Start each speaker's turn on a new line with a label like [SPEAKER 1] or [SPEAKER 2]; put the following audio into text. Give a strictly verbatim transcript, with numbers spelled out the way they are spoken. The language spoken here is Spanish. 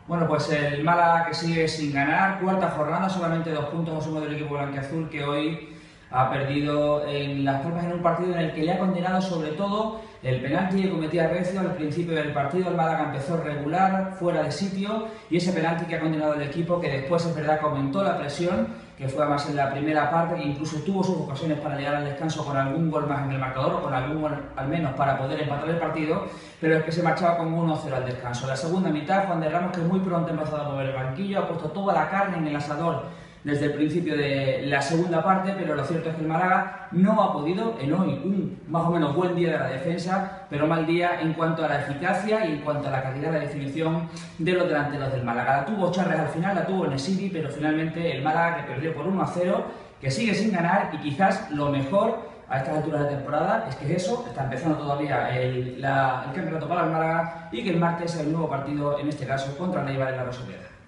[SPEAKER 1] Bueno, pues el Málaga que sigue sin ganar, cuarta jornada, solamente dos puntos a suma del equipo blanquiazul, que hoy ha perdido en Las Palmas en un partido en el que le ha condenado sobre todo el penalti que cometía Recio al principio del partido. El Málaga empezó regular, fuera de sitio, y ese penalti que ha condenado el equipo, que después es verdad que aumentó la presión, que fue además en la primera parte, que incluso tuvo sus ocasiones para llegar al descanso con algún gol más en el marcador, o con algún gol al menos para poder empatar el partido, pero es que se marchaba con uno cero al descanso. La segunda mitad, Juan de Ramos, que muy pronto ha empezado a mover el banquillo, ha puesto toda la carne en el asador desde el principio de la segunda parte, pero lo cierto es que el Málaga no ha podido, en hoy un más o menos buen día de la defensa, pero mal día en cuanto a la eficacia y en cuanto a la calidad de la definición de los delanteros del Málaga. La tuvo Charles al final, la tuvo Nesiri, pero finalmente el Málaga, que perdió por uno a cero, que sigue sin ganar, y quizás lo mejor a estas alturas de temporada es que eso, está empezando todavía el, la, el campeonato para el Málaga, y que el martes hay un nuevo partido, en este caso contra el Eibar en la Rosaleda.